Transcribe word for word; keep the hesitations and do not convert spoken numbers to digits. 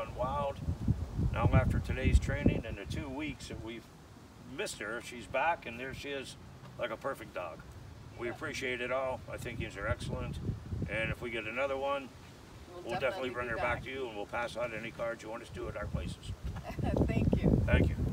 run wild. Now after today's training and the two weeks that we've missed her, she's back and there she is like a perfect dog. We appreciate it all. I think these are excellent. And if we get another one, we'll, we'll definitely, definitely bring her back. back to you and we'll pass out any cards you want us to at our places. Thank you. Thank you.